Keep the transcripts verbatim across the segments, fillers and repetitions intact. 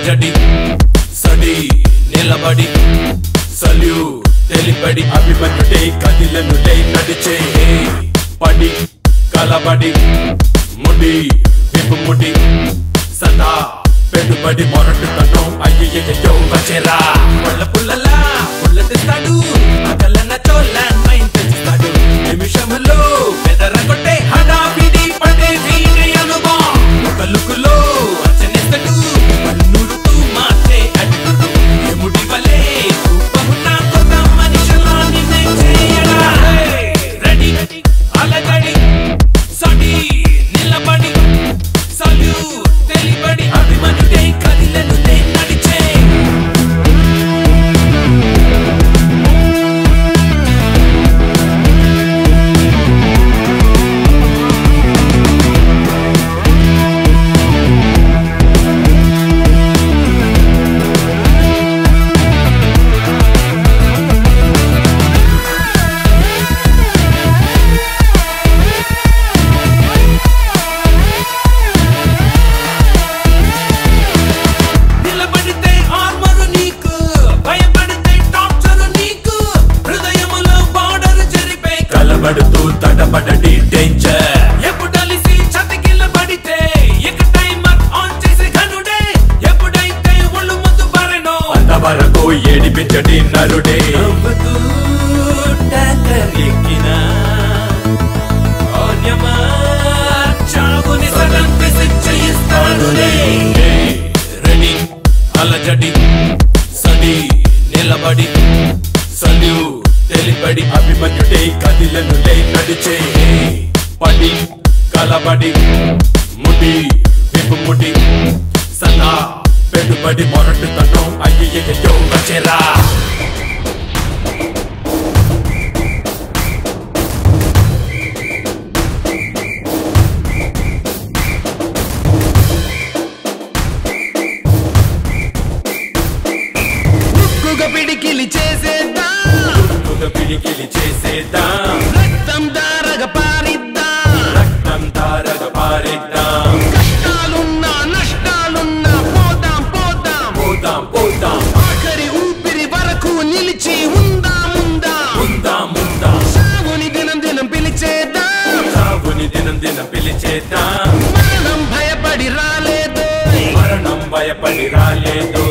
అలజడి సడి నిలబడి సల్యూట్ తెలిపడి అభిమన్యుడే కదిలనులే నడిచే పడి కలబడి ముడి విపుముడి సదా పెట్టుబడి మొరటుతనం అయ్యయ్యో వచ్చేరా పుల్ల పుల్లలా పుల్లటిస్తాడు అకలన్న చోళ్ళన్ మైండ్ తెస్తాడు నిమిషంలో పెదరగొట్టే హడావిడి పడే వీడి అనుభవం ఒక లుకులో అచ్చనిస్తాడు నూరుతూ మాటే అడుగుడు ఎముడి వలే రూపమున్న కొత్త మనిషిలా నిన్నే చేయడా రెడీ అలగడి సడి నిలబడి సల్యూట్ తెలిబడి అభిమన్యుడే కదిలనులే నడిచే పడుతూ తడబడడి డేంజర్ ఎప్పుడలిసి చతికిల పడితే ఇక టైమర్ ఆన్ చేసే ఘనుడే ఎప్పుడైతే ఒళ్ళు ముందు బారెనో అంతవరకు ఏడిపించడి నరుడే నవ్వుతూ టాకర్ ఎక్కినా ఓన్యమా చావుని సగం చేయిస్తాడులే రెడీ అలజడి సడి నిలబడి సల్యూట్ తెలిపడి అభిమన్యుడే కదిలనులే నడిచే పడి కలబడి ముడి విపుముడి సదా పెట్టుబడి మొరటుతనం అయ్యయ్యో వచ్చేరా పిడికిలి చేసేద్దాం పిడికిలి చేసేద్దాం రక్తం దారగ పారిద్దాం రక్తం దారగ పారిద్దాం కష్టాలున్నా నష్టాలున్నా పోదాం పోదాం పోదాం పోదాం ఆఖరి ఊపిరి వరకు నిలిచి ఉందాం ఉందాం ఉందాం ఉందాం సాగుని దినం దినం పిలిచేద్దాం సాగుని దినం దినం పిలిచేద్దాం మరణం భయపడి రాలేదు మరణం భయపడి రాలేదు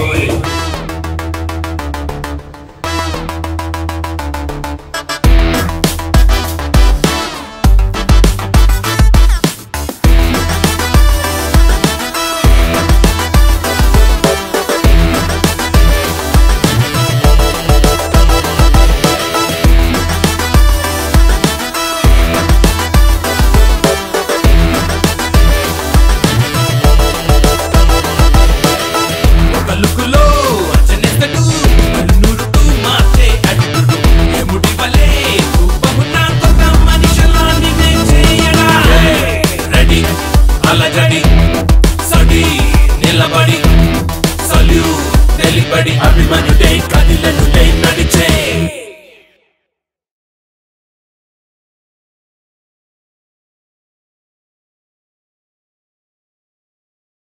అభిమన్యుడే